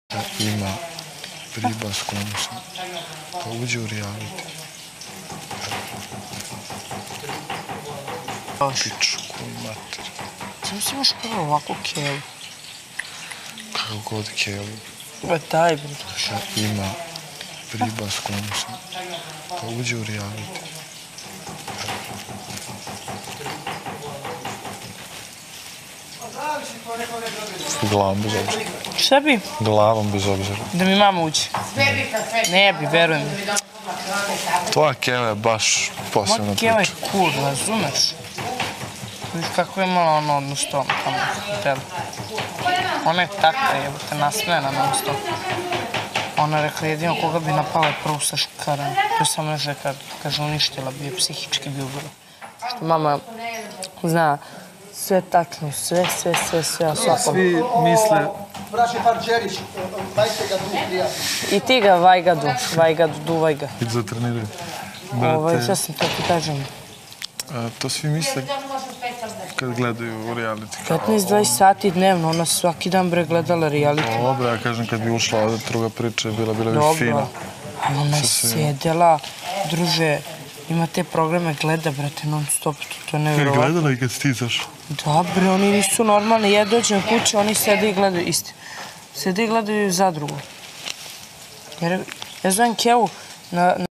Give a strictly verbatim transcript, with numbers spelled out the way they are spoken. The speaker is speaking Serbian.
Ima riba s kojom sam, pa uđe u reality. Pičku i mater. Sam si imaš prvo ovako kelu. Kako god kelu. Ba daj, bre. Ima riba s kojom sam, pa uđe u reality. Glavom bez obzira. Šta bi? Glavom bez obzira. Da mi mama uđe. Ne bi, verujem. Tvoja keva je baš posebna Moja keva je priča. cool, razumeš? Viš kako je imala ono odnos tom tamo u hotelu. Ona je takva, jebote, nasmejana non stop. Ona je rekla jedino koga bi napala je prvo sa škaran. To sam ne rekla, kaže uništila bi je, psihički bi ubila. Što mama zna sve tačno, sve, sve, sve, sve o svakom. Svi misle... Braće Parđerić, dajte ga tu prijatno. I ti ga vajgadu, vajgadu, duvaj ga. Idi za treniraju. Ovaj, šta sam to ti kažem? To svi misle kad gledaju reality. petnaest dvadeset sati dnevno, ona svaki dan bre gledala reality. Dobro, ja kažem kad bi ušla ovdje druga priča je bila, bila bi fina. Dobro, ali ona je sedela, druže, ima te programe, gleda, brate, non stop, to je Kad je nevjerovatno. gledala i kad si ti izašla? Da, bre, oni nisu normalni, ja dođem kuće, oni sede i gledaju, isti. Sede i gledaju zadrugu. Jer ja zovem Kevu na...